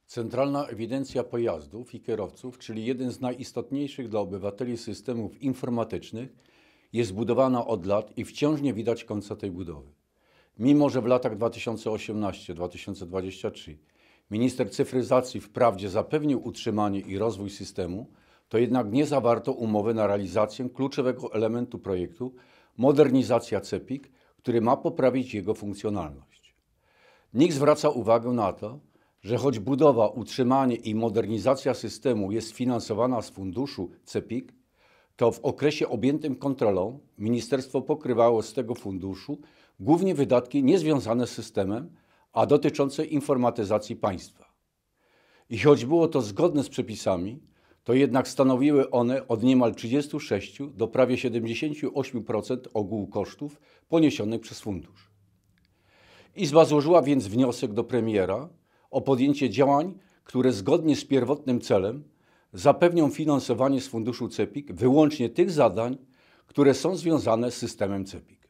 Centralna Ewidencja Pojazdów i Kierowców, czyli jeden z najistotniejszych dla obywateli systemów informatycznych, jest budowana od lat i wciąż nie widać końca tej budowy. Mimo że w latach 2018-2023 minister cyfryzacji wprawdzie zapewnił utrzymanie i rozwój systemu, to jednak nie zawarto umowy na realizację kluczowego elementu projektu modernizacja CEPiK, który ma poprawić jego funkcjonalność. NIK zwraca uwagę na to, że choć budowa, utrzymanie i modernizacja systemu jest finansowana z funduszu CEPiK, to w okresie objętym kontrolą ministerstwo pokrywało z tego funduszu głównie wydatki niezwiązane z systemem, a dotyczące informatyzacji państwa. I choć było to zgodne z przepisami, to jednak stanowiły one od niemal 36 do prawie 78% ogółu kosztów poniesionych przez fundusz. Izba złożyła więc wniosek do premiera o podjęcie działań, które zgodnie z pierwotnym celem zapewnią finansowanie z funduszu CEPiK wyłącznie tych zadań, które są związane z systemem CEPiK.